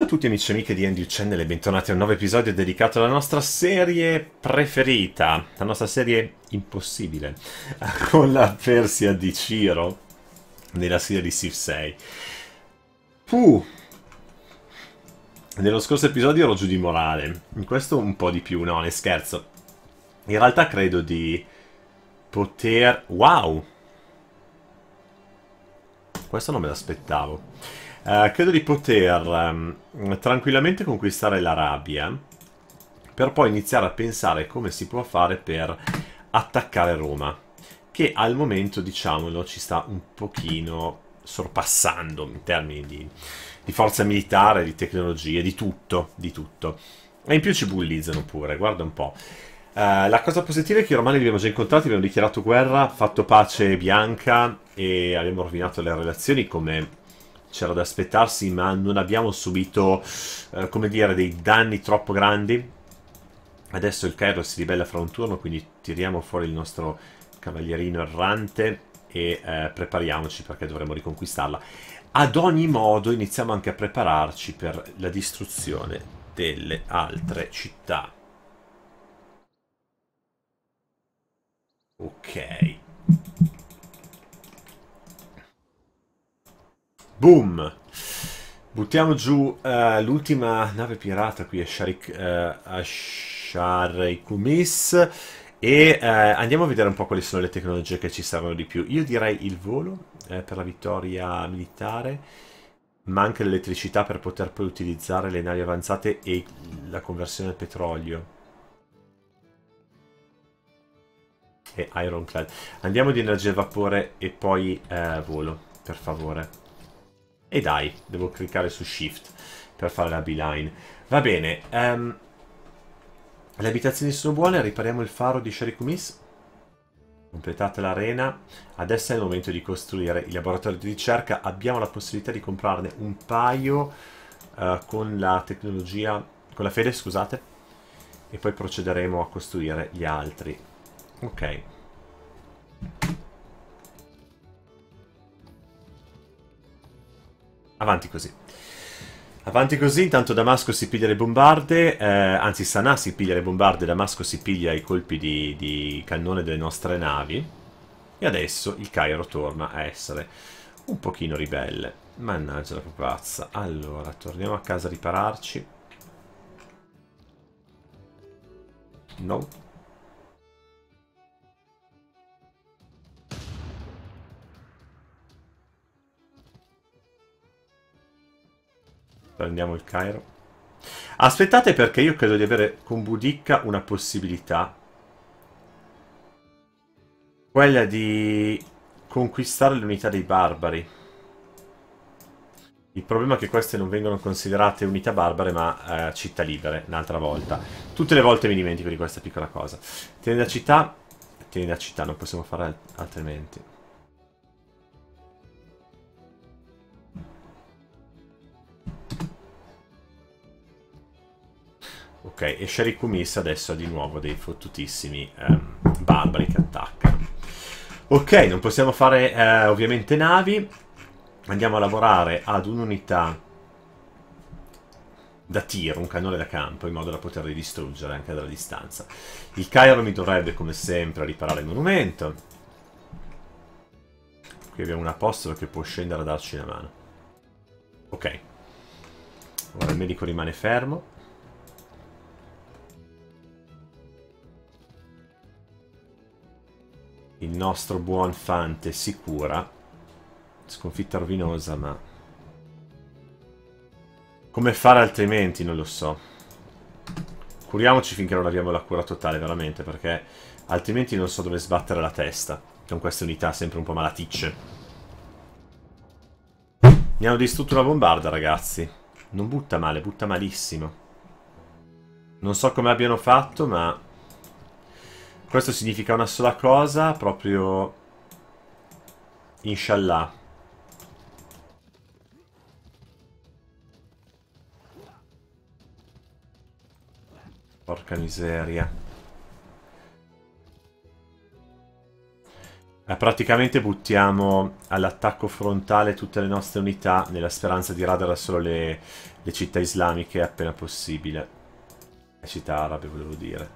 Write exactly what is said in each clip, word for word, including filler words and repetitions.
a tutti amici e amiche di Andy Channel e bentornati a un nuovo episodio dedicato alla nostra serie preferita, la nostra serie impossibile, con la Persia di Ciro nella serie di Civ sei. Puh, nello scorso episodio ero giù di morale, in questo un po' di più, no, ne scherzo. In realtà credo di poter... Wow! Questo non me l'aspettavo. Uh, credo di poter um, tranquillamente conquistare l'Arabia per poi iniziare a pensare come si può fare per attaccare Roma, che al momento, diciamolo, ci sta un pochino sorpassando in termini di, di forza militare, di tecnologie, di tutto, di tutto. E in più ci bullizzano pure, guarda un po'. Uh, la cosa positiva è che i romani li abbiamo già incontrati, abbiamo dichiarato guerra, fatto pace bianca e abbiamo rovinato le relazioni come c'era da aspettarsi, ma non abbiamo subito, uh, come dire, dei danni troppo grandi. Adesso il Cairo si ribella fra un turno, quindi tiriamo fuori il nostro cavalierino errante e uh, prepariamoci perché dovremo riconquistarla. Ad ogni modo iniziamo anche a prepararci per la distruzione delle altre città. Ok. Boom. Buttiamo giù uh, l'ultima nave pirata qui a Sharik, uh, a Sharikumis e uh, andiamo a vedere un po' quali sono le tecnologie che ci servono di più. Io direi il volo eh, per la vittoria militare, ma anche l'elettricità per poter poi utilizzare le navi avanzate e la conversione al petrolio. E Ironclad. Andiamo di energia e vapore e poi eh, volo, per favore. E dai, devo cliccare su Shift per fare la beeline. Va bene. Um, le abitazioni sono buone, ripariamo il faro di Sharikumis. Completate l'arena. Adesso è il momento di costruire il laboratorio di ricerca. Abbiamo la possibilità di comprarne un paio uh, con la tecnologia, con la fede, scusate. E poi procederemo a costruire gli altri. Ok. Avanti così. Avanti così, intanto Damasco si piglia le bombarde, eh, anzi Sana'a si piglia le bombarde, Damasco si piglia i colpi di, di cannone delle nostre navi. E adesso il Cairo torna a essere un pochino ribelle. Mannaggia la pupazza. Allora, torniamo a casa a ripararci. No. Prendiamo il Cairo. Aspettate perché io credo di avere con Boudica una possibilità. Quella di conquistare l'unità dei barbari. Il problema è che queste non vengono considerate unità barbare ma eh, città libere, un'altra volta. Tutte le volte mi dimentico di questa piccola cosa. Tieni da città. Tieni da città, non possiamo fare altrimenti. Ok, e Sharikumis adesso ha di nuovo dei fottutissimi um, barbari che attaccano. Ok, non possiamo fare eh, ovviamente navi. Andiamo a lavorare ad un'unità da tiro, un cannone da campo, in modo da poterli distruggere anche dalla distanza. Il Cairo mi dovrebbe, come sempre, riparare il monumento. Qui abbiamo un apostolo che può scendere a darci una mano. Ok. Ora il medico rimane fermo. Il nostro buon Fante si cura. Sconfitta rovinosa, ma... come fare altrimenti non lo so. Curiamoci finché non abbiamo la cura totale, veramente, perché altrimenti non so dove sbattere la testa. Con queste unità sempre un po' malaticce. Mi hanno distrutto una bombarda, ragazzi. Non butta male, butta malissimo. Non so come abbiano fatto, ma... questo significa una sola cosa, proprio... Inshallah. Porca miseria. Eh, praticamente buttiamo all'attacco frontale tutte le nostre unità nella speranza di radere solo le, le città islamiche appena possibile. Le città arabe, volevo dire.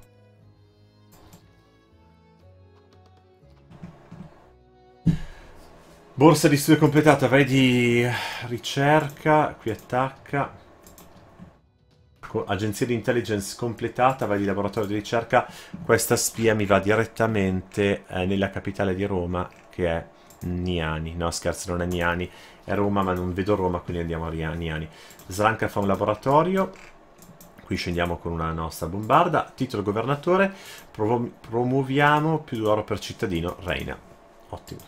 Borsa di studio completata, vai di ricerca, qui attacca. Agenzia di intelligence completata, vai di laboratorio di ricerca. Questa spia mi va direttamente eh, nella capitale di Roma, che è Niani. No, scherzo, non è Niani, è Roma, ma non vedo Roma, quindi andiamo a Niani. Sranka fa un laboratorio. Qui scendiamo con una nostra bombarda. Titolo governatore. Provo promuoviamo più d'oro per cittadino. Reina. Ottimo.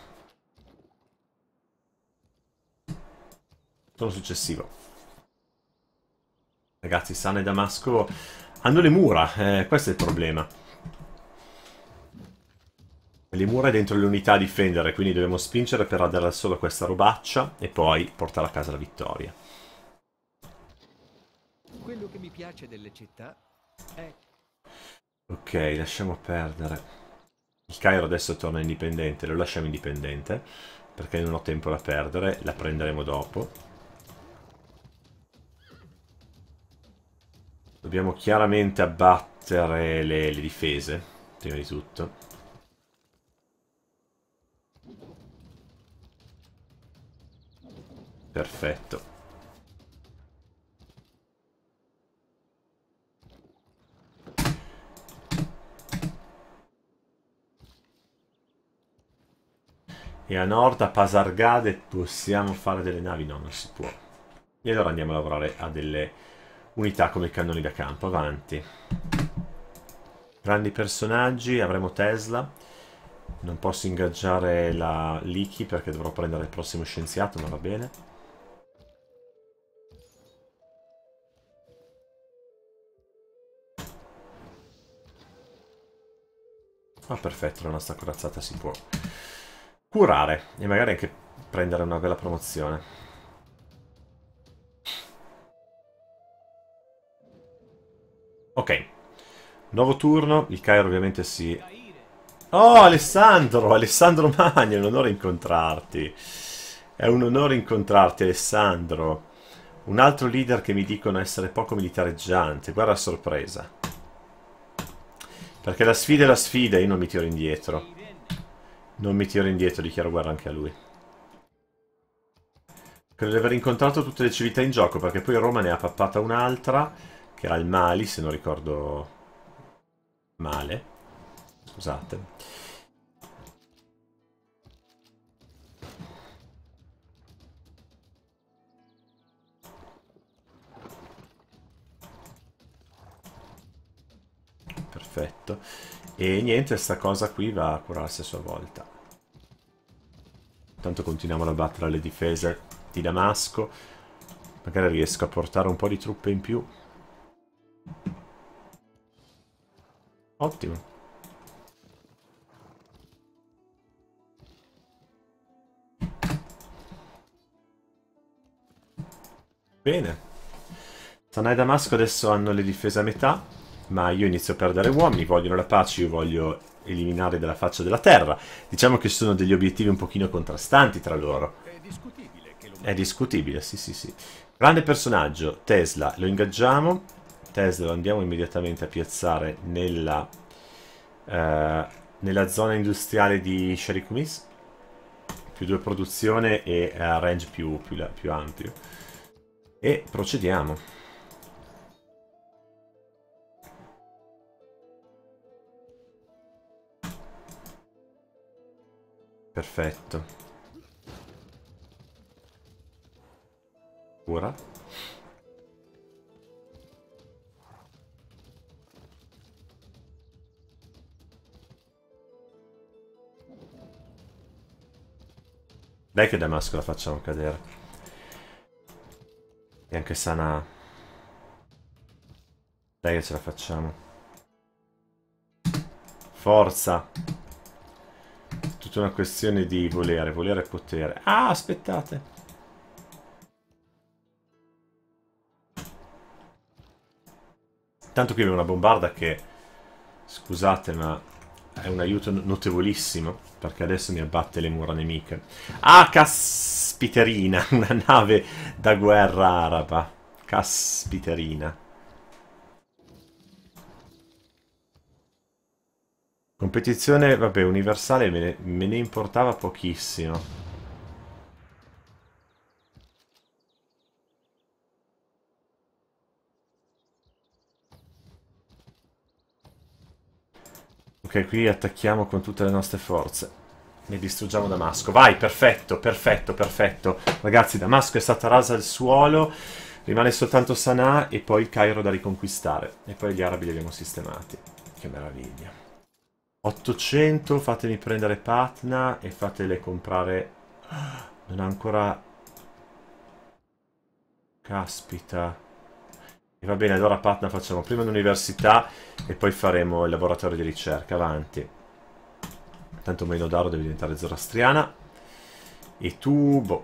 Turno successivo. Ragazzi, Sana e Damasco hanno le mura, eh, questo è il problema. Le mura dentro le unità a difendere, quindi dobbiamo spingere per radere solo questa robaccia e poi portare a casa la vittoria. Quello che mi piace delle città è... Ok, lasciamo perdere. Il Cairo adesso torna indipendente, lo lasciamo indipendente, perché non ho tempo da perdere, la prenderemo dopo. Dobbiamo chiaramente abbattere le, le difese, prima di tutto. Perfetto. E a nord, a Pasargade, possiamo fare delle navi? No, non si può. E allora andiamo a lavorare a delle unità come cannoni da campo. Avanti. Grandi personaggi, avremo Tesla. Non posso ingaggiare la Liki perché dovrò prendere il prossimo scienziato, ma va bene. Ah, perfetto, la nostra corazzata si può curare e magari anche prendere una bella promozione. Ok. Nuovo turno, il Cairo ovviamente si... Oh, Alessandro! Alessandro Magno, è un onore incontrarti. È un onore incontrarti, Alessandro. Un altro leader che mi dicono essere poco militareggiante. Guarda a sorpresa. Perché la sfida è la sfida e io non mi tiro indietro. Non mi tiro indietro, dichiaro guerra anche a lui. Credo di aver incontrato tutte le civiltà in gioco, perché poi Roma ne ha pappata un'altra, che era il Mali, se non ricordo male. Scusate. Perfetto. E niente, sta cosa qui va a curarsi a sua volta. Intanto continuiamo a battere le difese di Damasco. Magari riesco a portare un po' di truppe in più. Ottimo. Bene. Sanaa e Damasco adesso hanno le difese a metà, ma io inizio a perdere uomini, vogliono la pace, io voglio eliminare dalla faccia della terra. Diciamo che sono degli obiettivi un pochino contrastanti tra loro. È discutibile che lo... È discutibile, sì sì sì. Grande personaggio, Tesla, lo ingaggiamo. Tesla lo andiamo immediatamente a piazzare nella, eh, nella zona industriale di Sherikumis. Più due produzione e uh, range più, più, più ampio. E procediamo. Perfetto. Ora. Dai che Damasco la facciamo cadere. E anche Sana. Dai che ce la facciamo. Forza. Tutta una questione di volere, volere e potere. Ah, aspettate. Tanto qui abbiamo una bombarda che... Scusate, ma... è un aiuto notevolissimo, perché adesso mi abbatte le mura nemiche. Ah, caspiterina, una nave da guerra araba. Caspiterina. Competizione, vabbè, universale me ne, me ne importava pochissimo. Ok, qui attacchiamo con tutte le nostre forze. Ne distruggiamo Damasco. Vai, perfetto, perfetto, perfetto. Ragazzi, Damasco è stata rasa al suolo. Rimane soltanto Sana'a e poi il Cairo da riconquistare. E poi gli arabi li abbiamo sistemati. Che meraviglia. ottocento, fatemi prendere Patna e fatele comprare... Non ha ancora... Caspita. E va bene, allora Patna facciamo prima l'università e poi faremo il laboratorio di ricerca. Avanti. Tanto Meinodaro deve diventare zoroastriana. E tu, boh.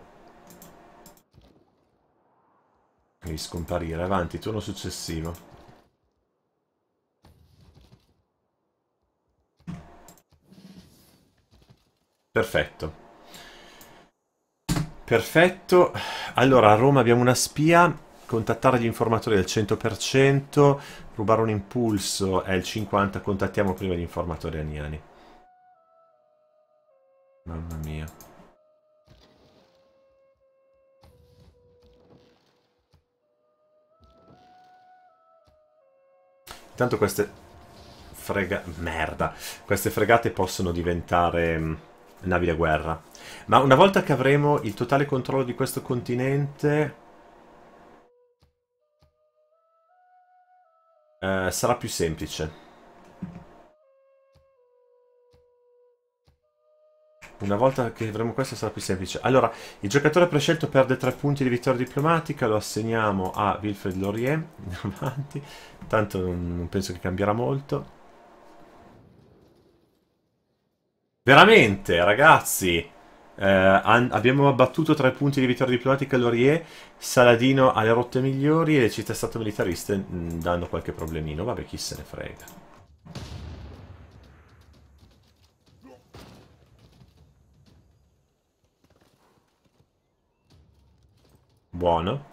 Devi scomparire. Avanti, turno successivo. Perfetto. Perfetto. Allora, a Roma abbiamo una spia. Contattare gli informatori è il cento per cento. Rubare un impulso è il cinquanta per cento. Contattiamo prima gli informatori aniani. Mamma mia. Intanto queste frega... merda. Queste fregate possono diventare mh, navi da guerra. Ma una volta che avremo il totale controllo di questo continente... Eh, sarà più semplice. Una volta che avremo questo sarà più semplice. Allora, il giocatore prescelto perde tre punti di vittoria diplomatica, lo assegniamo a Wilfred Laurier. Andiamo avanti. Tanto non, non penso che cambierà molto. Veramente, ragazzi, eh, abbiamo abbattuto tre punti di vittoria diplomatica a Laurier. Saladino ha le rotte migliori e le città stato militariste mh, danno qualche problemino. Vabbè, chi se ne frega. Buono.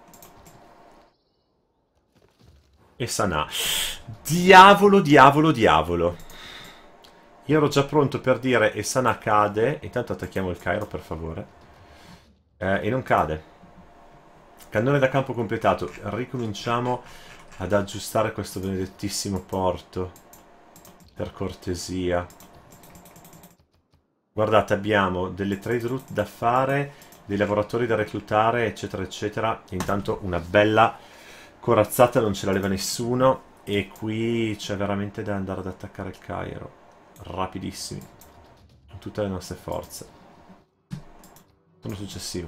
E Sana'a. Diavolo, diavolo, diavolo. Io ero già pronto per dire e Sana'a cade. Intanto attacchiamo il Cairo, per favore. Eh, e non cade. Cannone da campo completato. Ricominciamo ad aggiustare questo benedettissimo porto. Per cortesia. Guardate, abbiamo delle trade route da fare, dei lavoratori da reclutare, eccetera, eccetera. Intanto una bella corazzata non ce la leva nessuno. E qui c'è veramente da andare ad attaccare il Cairo. Rapidissimi. Con tutte le nostre forze. Turno successivo.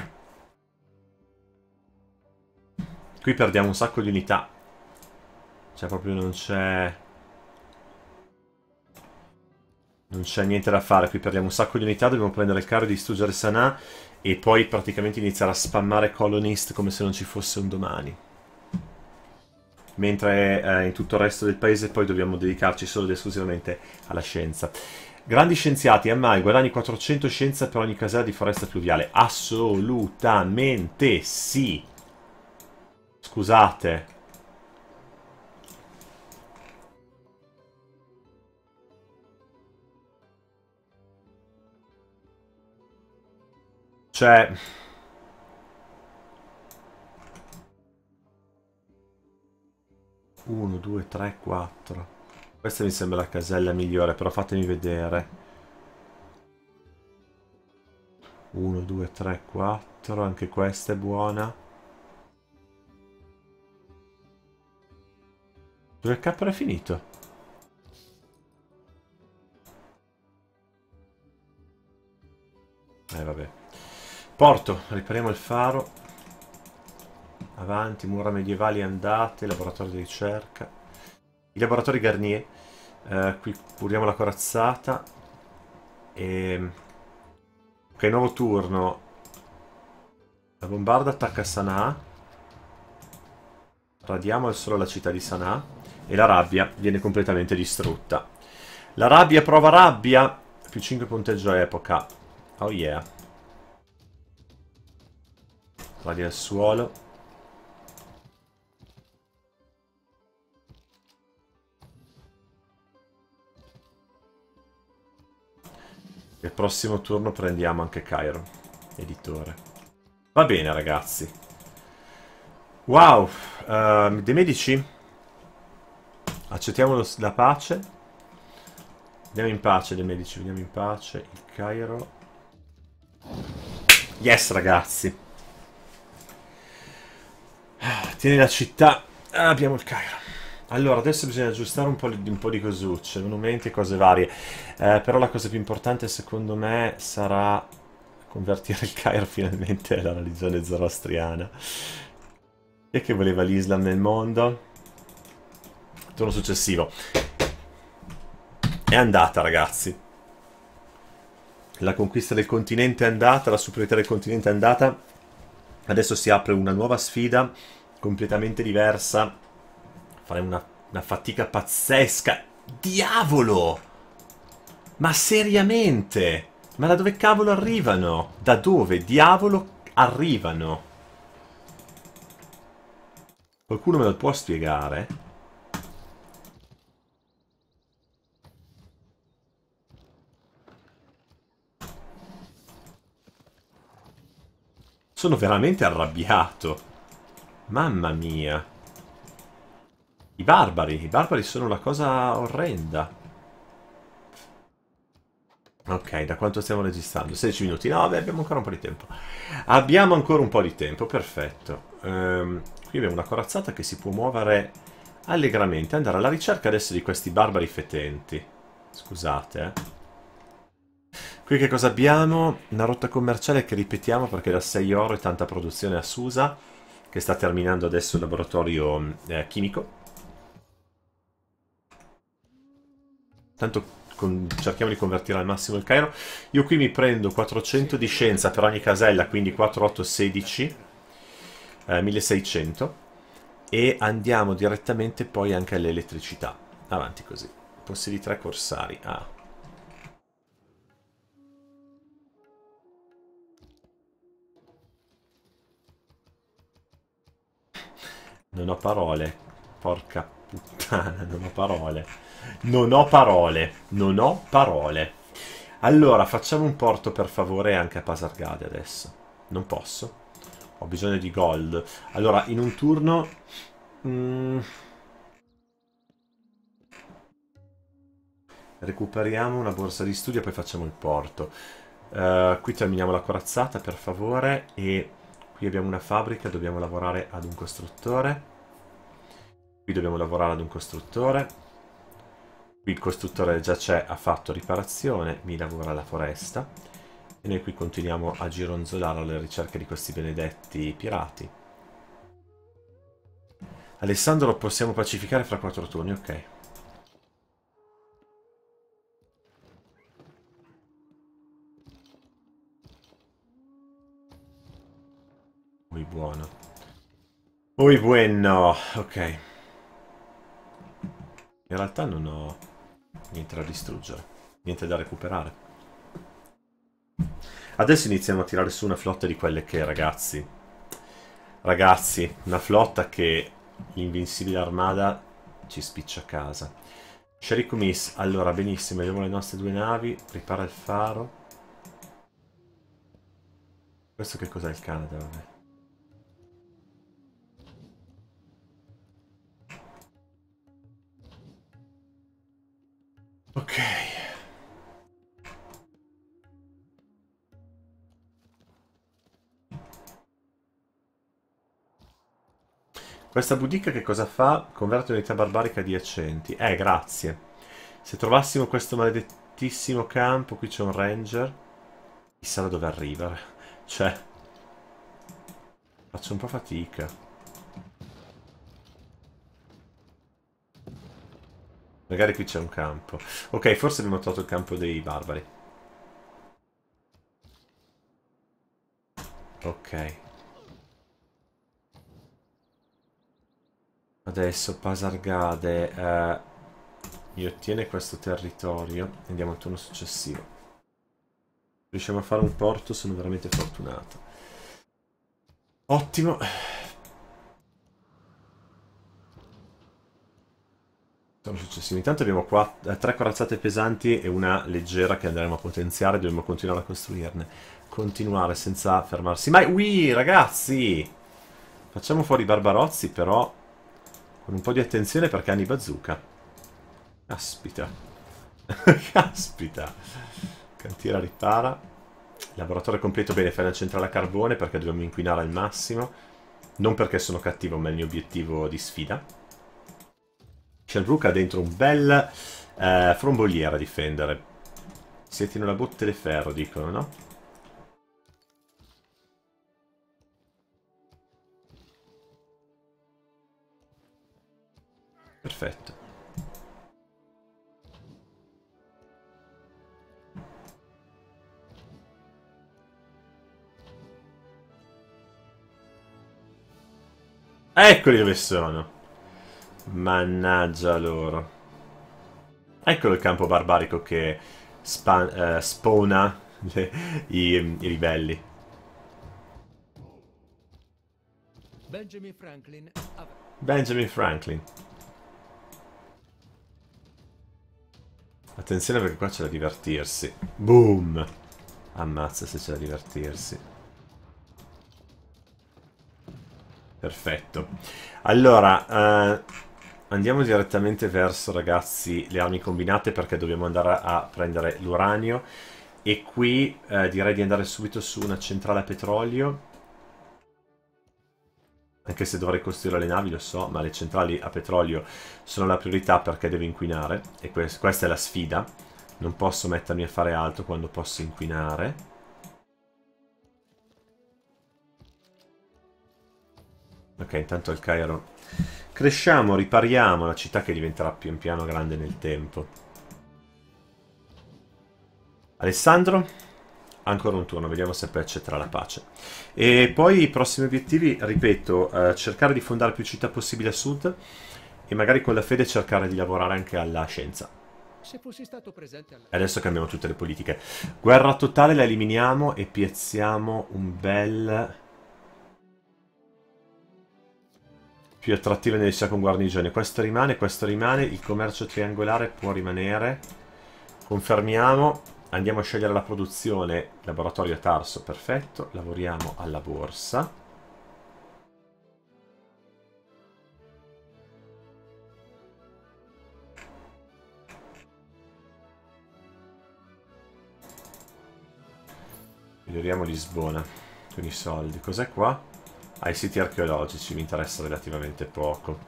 Qui perdiamo un sacco di unità. Cioè proprio non c'è... Non c'è niente da fare, qui perdiamo un sacco di unità, dobbiamo prendere il carro e distruggere Sana'a e poi praticamente iniziare a spammare colonist come se non ci fosse un domani. Mentre eh, in tutto il resto del paese poi dobbiamo dedicarci solo ed esclusivamente alla scienza. Grandi scienziati, Ammai, guadagni quattrocento scienza per ogni casella di foresta fluviale. Assolutamente sì. Scusate. Cioè... uno, due, tre, quattro. Questa mi sembra la casella migliore, però fatemi vedere. uno, due, tre, quattro. Anche questa è buona. Dove cazzo è finito? Eh vabbè. Porto, ripariamo il faro. Avanti, mura medievali andate, laboratorio di ricerca. I laboratori Garnier. Eh, qui curiamo la corazzata. E... Ok, nuovo turno. La bombarda attacca Sana'a. Radiamo al solo la città di Sana'a. E la rabbia viene completamente distrutta. La rabbia prova rabbia. Più cinque punteggio epoca. Oh yeah. Radia al suolo. Il prossimo turno prendiamo anche Cairo, editore. Va bene, ragazzi. Wow. Uh, dei medici? Accettiamo la pace. Vediamo in pace dei medici, vediamo in pace. Il Cairo. Yes, ragazzi. Tieni la città. Ah, abbiamo il Cairo. Allora, adesso bisogna aggiustare un po' di, un po' di cosucce, monumenti e cose varie. Eh, però la cosa più importante, secondo me, sarà convertire il Cairo finalmente alla religione zoroastriana. E che voleva l'Islam nel mondo? Turno successivo. È andata, ragazzi. La conquista del continente è andata, la superiorità del continente è andata. Adesso si apre una nuova sfida, completamente diversa. Faremo una, una fatica pazzesca. Diavolo! Ma seriamente? Ma da dove cavolo arrivano? Da dove diavolo arrivano? Qualcuno me lo può spiegare? Sono veramente arrabbiato. Mamma mia. I barbari. I barbari sono la cosa orrenda. Ok, da quanto stiamo registrando? sedici minuti. No, vabbè, abbiamo ancora un po' di tempo. Abbiamo ancora un po' di tempo, perfetto. Ehm, qui abbiamo una corazzata che si può muovere allegramente. Andare alla ricerca adesso di questi barbari fetenti. Scusate, eh. Qui che cosa abbiamo? Una rotta commerciale che ripetiamo perché da sei oro e tanta produzione a Susa, che sta terminando adesso il laboratorio eh, chimico. Tanto con, cerchiamo di convertire al massimo il Cairo. Io qui mi prendo quattrocento di scienza per ogni casella, quindi quattro, otto, sedici, eh, milleseicento. E andiamo direttamente poi anche all'elettricità. Avanti così. Possiedi tre corsari. Ah. Non ho parole. Porca puttana, non ho parole. Non ho parole. Non ho parole. Allora, facciamo un porto per favore anche a Pasargade adesso. Non posso. Ho bisogno di gold. Allora, in un turno... Mm, recuperiamo una borsa di studio e poi facciamo il porto. Uh, qui terminiamo la corazzata, per favore. E qui abbiamo una fabbrica, dobbiamo lavorare ad un costruttore. Qui dobbiamo lavorare ad un costruttore. Qui il costruttore già c'è, ha fatto riparazione, mi lavora la foresta. E noi qui continuiamo a gironzolare alla ricerca di questi benedetti pirati. Alessandro lo possiamo pacificare fra quattro turni, ok. Muy buono. Muy bueno, ok. In realtà non ho niente da distruggere, niente da recuperare. Adesso iniziamo a tirare su una flotta di quelle che, ragazzi, ragazzi, una flotta che l'invincibile armada ci spiccia a casa. Sherry Miss, allora benissimo, abbiamo le nostre due navi, ripara il faro. Questo che cos'è il Canada, vabbè. Ok. Questa boutique che cosa fa? Converte unità barbarica adiacenti. Eh, grazie. Se trovassimo questo maledettissimo campo, qui c'è un ranger. Chissà da dove arriva. Cioè, faccio un po' fatica. Magari qui c'è un campo. Ok, forse abbiamo trovato il campo dei barbari. Ok. Adesso Pasargade. Eh, mi ottiene questo territorio. Andiamo al turno successivo. Riusciamo a fare un porto, sono veramente fortunato. Ottimo. Turno successivo. Intanto abbiamo qua, eh, tre corazzate pesanti e una leggera che andremo a potenziare. Dobbiamo continuare a costruirne. Continuare senza fermarsi mai. Ui, ragazzi! Facciamo fuori i barbarozzi, però con un po' di attenzione perché hanno i bazooka. Caspita. Caspita. Cantiera ripara. Laboratorio completo. Bene, fai una centrale a carbone perché dobbiamo inquinare al massimo. Non perché sono cattivo, ma è il mio obiettivo di sfida. Shelbrook ha dentro un bel eh, fromboliere a difendere. Siete in una botte di ferro, dicono, no? Perfetto. Eccoli dove sono. Mannaggia loro. Eccolo il campo barbarico che spa eh, spawna le, i, i ribelli. Benjamin Franklin. Benjamin Franklin. Attenzione perché qua c'è da divertirsi. Boom! Ammazza se c'è da divertirsi. Perfetto. Allora, eh, andiamo direttamente verso, ragazzi, le armi combinate perché dobbiamo andare a prendere l'uranio. E qui eh, direi di andare subito su una centrale a petrolio. Anche se dovrei costruire le navi, lo so, ma le centrali a petrolio sono la priorità perché devo inquinare. E que questa è la sfida. Non posso mettermi a fare altro quando posso inquinare. Ok, intanto il Cairo. Cresciamo, ripariamo la città che diventerà pian piano grande nel tempo. Alessandro? Ancora un turno, vediamo se poi accetterà la pace. E poi i prossimi obiettivi, ripeto, eh, cercare di fondare più città possibili a sud e magari con la fede cercare di lavorare anche alla scienza. Se fossi stato presente alla... E adesso cambiamo tutte le politiche. Guerra totale, la eliminiamo e piazziamo un bel... più attrattivo nelle città con guarnigione. Questo rimane, questo rimane, il commercio triangolare può rimanere. Confermiamo. Andiamo a scegliere la produzione. Laboratorio a Tarso, perfetto. Lavoriamo alla borsa. Miglioriamo Lisbona con i soldi. Cos'è qua? Ai siti archeologici mi interessa relativamente poco.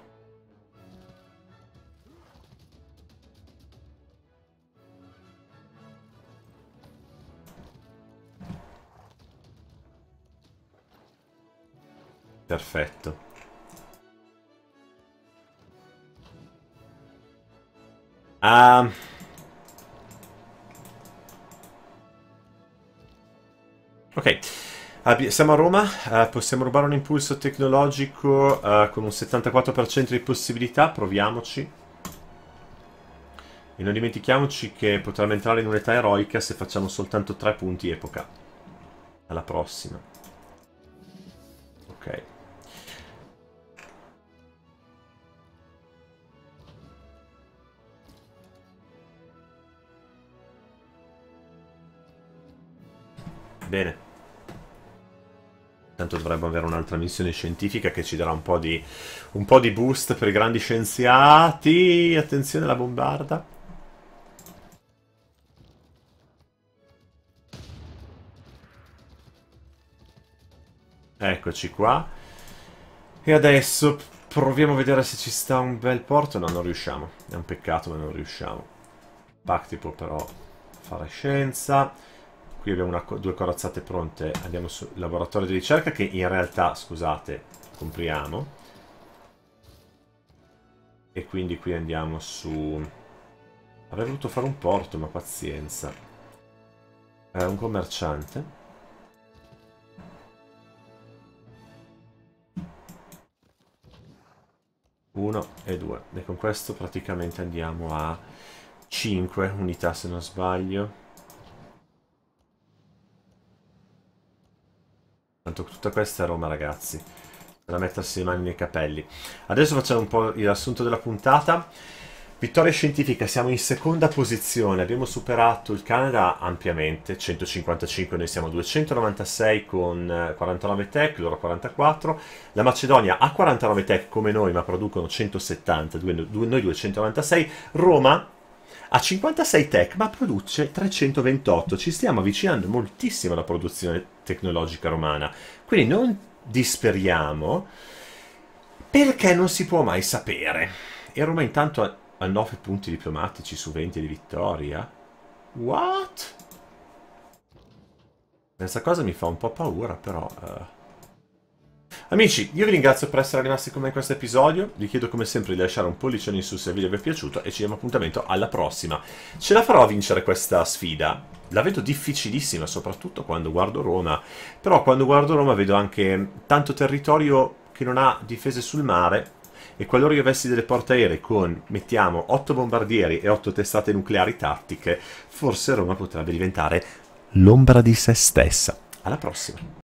Perfetto. Um, ok. Siamo a Roma, uh, possiamo rubare un impulso tecnologico uh, con un settantaquattro per cento di possibilità, proviamoci. E non dimentichiamoci che potremmo entrare in un'età eroica se facciamo soltanto tre punti epoca. Alla prossima. Ok. Bene. Tanto dovremmo avere un'altra missione scientifica che ci darà un po' di un po' di boost per i grandi scienziati. Attenzione alla bombarda. Eccoci qua. E adesso proviamo a vedere se ci sta un bel porto. No, non riusciamo. È un peccato, ma non riusciamo. Bacti può però fare scienza. Qui abbiamo una, due corazzate pronte. Andiamo sul laboratorio di ricerca che in realtà, scusate, compriamo. E quindi qui andiamo su... Avrei voluto fare un porto, ma pazienza. Eh, un commerciante. uno e due. E con questo praticamente andiamo a cinque unità se non sbaglio. Tanto tutta questa è Roma, ragazzi. Da mettersi le mani nei capelli. Adesso facciamo un po' il riassunto della puntata. Vittoria scientifica, siamo in seconda posizione, abbiamo superato il Canada ampiamente, centocinquantacinque, noi siamo a duecentonovantasei con quarantanove tech, loro quarantaquattro. La Macedonia ha quarantanove tech come noi, ma producono centosettanta, noi duecentonovantasei. Roma ha cinquantasei tech, ma produce trecentoventotto. Ci stiamo avvicinando moltissimo alla produzione tecnologica romana. Quindi non disperiamo, perché non si può mai sapere. E Roma intanto ha a nove punti diplomatici su venti di vittoria. What? Questa cosa mi fa un po' paura, però... Uh... Amici, io vi ringrazio per essere rimasti con me in questo episodio. Vi chiedo come sempre di lasciare un pollicione in su se il video vi è piaciuto e ci diamo appuntamento alla prossima. Ce la farò a vincere questa sfida. La vedo difficilissima, soprattutto quando guardo Roma. Però quando guardo Roma vedo anche tanto territorio che non ha difese sul mare. E qualora io avessi delle portaerei con, mettiamo, otto bombardieri e otto testate nucleari tattiche, forse Roma potrebbe diventare l'ombra di se stessa. Alla prossima!